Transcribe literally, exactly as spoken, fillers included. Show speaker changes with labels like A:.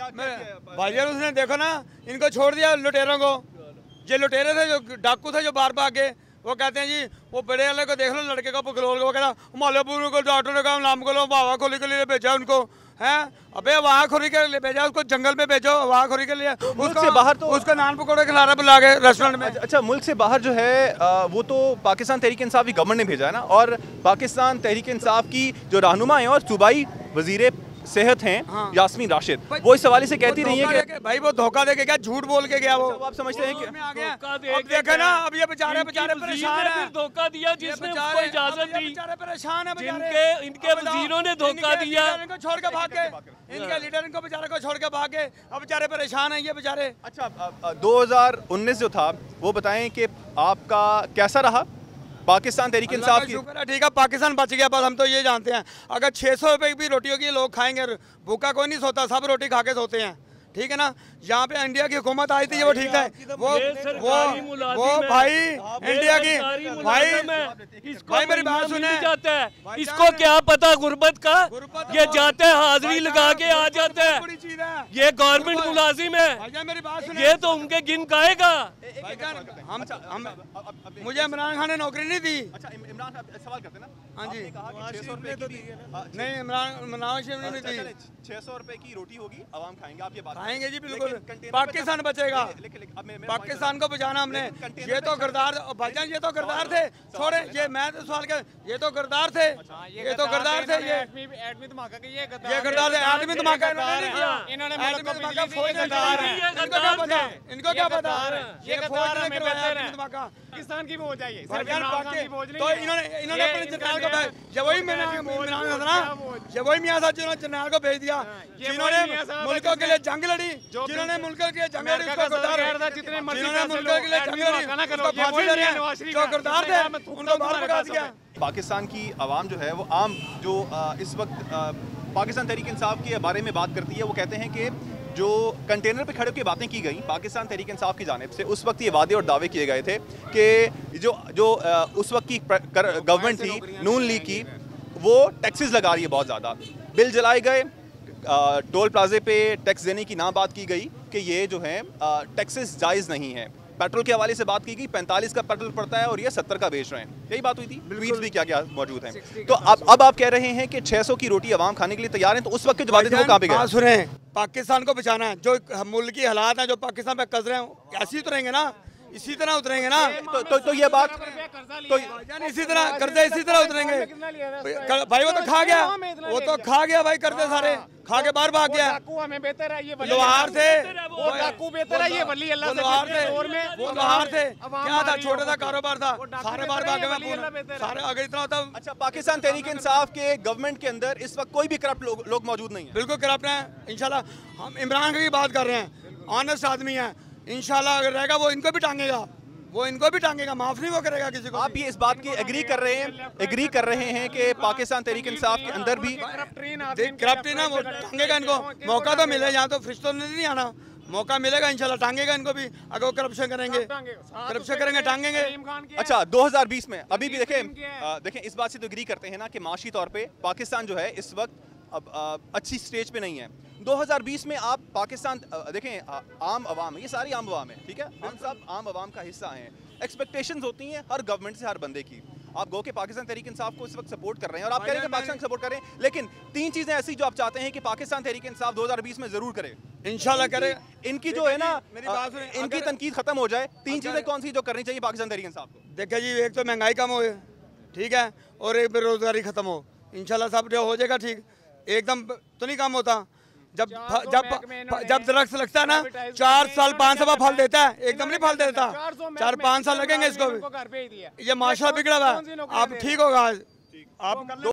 A: भाईजान उसने देखो ना, इनको छोड़ दिया लुटेरों को। ये लुटेरे थे जो डाकू थे जो बार बार के, वो कहते हैं जी वो बड़े वाले को देख लो, लड़के को पकड़ोल को, वो कहता मालेपुर को डॉक्टर ने कहा नाम को लो, वाह खोली के लिए भेजा उनको हैं। अबे वहाँ खोरी के लिए भेजा उसको, जंगल में भेजो वहाँ खोरी के लिए।
B: मुल्क से बाहर तो
A: उसको नान पकौड़े खिला रहा बुला के रेस्टोरेंट में।
B: अच्छा, मुल्क से बाहर जो है आ, वो तो पाकिस्तान तहरीक इंसाफ की गवर्नमेंट ने भेजा है ना, और पाकिस्तान तहरीक इंसाफ की जो रहनुमा है और सूबाई वजीर सेहत हैं हाँ। यास्मीन राशिद, वो इस हवाले से कहती रही है कि
A: भाई वो धोखा दे के गया, झूठ बोल के गया वो।
B: आप समझते हैं कि
A: अब देखे ना, अब ये बेचारे बेचारे परेशान हैं,
C: धोखा दिया जिसने उसको इजाजत दी,
A: बेचारे परेशान हैं,
C: जिनके इनके वजीरों ने धोखा दिया,
A: इनको छोड़ के भाग गए, इनके लीडर इनको बेचारे को छोड़ के भाग गए, अब बेचारे परेशान हैं ये बेचारे।
B: अच्छा, दो हजार उन्नीस जो था वो बताएं कि आपका कैसा रहा पाकिस्तान तहरीक इंसाफ की?
A: ठीक है, पाकिस्तान बच गया, बस हम तो ये जानते हैं। अगर छह सौ रुपए की भी रोटी होगी लोग खाएंगे, भूखा कोई नहीं सोता, सब रोटी खा के सोते हैं, ठीक है ना। यहाँ पे इंडिया की हुकूमत आई थी वो ठीक है, वो वो वो भाई इंडिया की भाई भाई मेरी बात सुने,
C: इसको क्या पता गुर्बत का, ये जाते हैं हाजिरी लगा के आ जाते हैं, ये गवर्नमेंट मुलाजिम है,
A: मेरी बात सुने,
C: ये तो उनके गिन खाएगा।
A: हम हम मुझे इमरान खान ने नौकरी नहीं दी।
B: अच्छा, इमरान सवाल करते ना,
A: हाँ जी,
B: छह सौ रुपए की
A: नहीं, इमरान नवाज शरीफ ने नहीं दी।
B: छह सौ रुपए की रोटी होगी, आवाम खाएंगे, आप ये बात
A: खाएंगे जी बिल्कुल, पाकिस्तान बचेगा, पाकिस्तान को बचाना हमने। ये तो किरदार भाईजान, ये तो किरदार थे, छोड़े ये मैं तो सवाल कर, ये तो किरदार थे, ये तो किरदार थे, ये एटमी धमाका के ये किरदार थे, एटमी धमाका इन्होंने इनको क्या पता, ये धमाका
D: पाकिस्तान की बोझ है ये,
A: तो इन्होंने इन्होंने अपने जनरल को भेज, जब वही इमरान था ना, जब वही मियां साहब जिन्होंने जनरल को भेज दिया, जिन्होंने मुल्कों के लिए जंग लड़ी, जिन्होंने मुल्कों के लिए जंग लड़ी, उसको किरदार, जिन्होंने मुल्कों के लिए जंग लड़ी उसको फांसी दे रहे हैं, जो किरदार थे उनको बाहर भगा दिया।
B: पाकिस्तान की आवाम जो है वो आम जो इस वक्त पाकिस्तान तहरीक इंसाफ के बारे में बात करती है, वो कहते हैं कि जो कंटेनर पे खड़े होकर बातें की गई पाकिस्तान तहरीक इंसाफ की जानिब से, उस वक्त ये वादे और दावे किए गए थे कि जो जो उस वक्त की गवर्नमेंट थी नून लीग की, वो टैक्सेस लगा रही है बहुत ज़्यादा, बिल जलाए गए, टोल प्लाजे पे टैक्स देने की ना बात की गई कि ये जो है टैक्सेस जायज़ नहीं है। पेट्रोल के हवाले से बात की गई, पैंतालीस का पेट्रोल पड़ता है और ये सत्तर का बेच रहे हैं, यही बात हुई थी, ट्वीट्स भी क्या क्या मौजूद हैं। तो अब अब आप कह रहे हैं कि छह सौ की रोटी आवाम खाने के लिए तैयार हैं, तो उस वक्त के जो वादे थे वो कहाँ पे गए?
A: सुने, पाकिस्तान को बचाना है, जो मुल्क की हालात हैं जो पाकिस्तान पे कस रहे हैं, ऐसे ही उतरेंगे ना, इसी तरह उतरेंगे ना,
B: तो तो, तो ये बात तो
A: इसी तरह कर्जे इसी तरह उतरेंगे भाई। वो तो खा गया, वो तो खा गया भाई, कर्जे सारे खा के बाहर भाग गया।
D: हमें बेहतर है ये
A: लोहार थे,
D: वो डाकू बेहतर है ये वली अल्लाह से,
A: लोहार थे, वो लोहार थे, क्या था, छोटा सा कारोबार था, सारे बाहर भाग गए सारे, अगर इतना होता।
B: अच्छा, पाकिस्तान तहरीक इंसाफ के गवर्नमेंट के अंदर इस वक्त कोई भी करप्ट लोग, लोग मौजूद नहीं है?
A: बिल्कुल करप्ट है इंशाल्लाह। हम इमरान खान की बात कर रहे हैं, ऑनेस्ट आदमी है, इंशाल्लाह अगर रहेगा वो इनको भी टांगेगा, वो इनको भी टांगेगा, माफ नहीं वो करेगा किसी को।
B: आप ये इस बात की एग्री कर रहे हैं एग्री कर रहे हैं कि पाकिस्तान तहरीक इंसाफ के अंदर भी
A: करप्ट ना, वो टांगेगा इनको, मौका तो मिले, यहाँ तो फ्रिश तो नहीं आना, मौका मिलेगा इंशाल्लाह टांगेगा इनको भी, अगर वो करप्शन करेंगे, करप्शन करेंगे टांगेंगे।
B: अच्छा, दो हज़ार बीस में अभी भी देखें देखें इस बात से तो एग्री करते हैं ना कि माशी तौर पे पाकिस्तान जो है इस वक्त अब अच्छी स्टेज पे नहीं है। दो हज़ार बीस में आप पाकिस्तान देखें, आम आवाम, ये सारी आम आवाम है, ठीक है, हम सब आम आवाम का हिस्सा हैं, एक्सपेक्टेशंस होती हैं हर गवर्नमेंट से, हर बंदे की। आप गो के पाकिस्तान तहरीक इंसाफ को इस वक्त सपोर्ट कर रहे हैं और आप कह रहे हैं कि पाकिस्तान सपोर्ट कर रहे हैं, लेकिन तीन चीजें ऐसी जो आप चाहते हैं कि पाकिस्तान तहरीक इंसाफ दो हज़ार बीस में जरूर करे,
A: इंशाल्लाह करे।
B: इनकी जो है ना, इनकी तनकीद खत्म हो जाए, तीन चीजें कौन सी जो करनी चाहिए पाकिस्तान तहरीक इंसाफ को?
A: देखिए जी, एक तो महंगाई कम हो, ठीक है, और एक बेरोजगारी खत्म हो, इंशाल्लाह सब जो हो जाएगा ठीक। एकदम तो नहीं कम होता, जब जब जब दरख्त लगता है ना, चार साल पाँच साल फल देता है, एकदम नहीं फल देता, चार पाँच साल लगेंगे इसको भी। ये माशा बिगड़ा हुआ, आप ठीक होगा आप।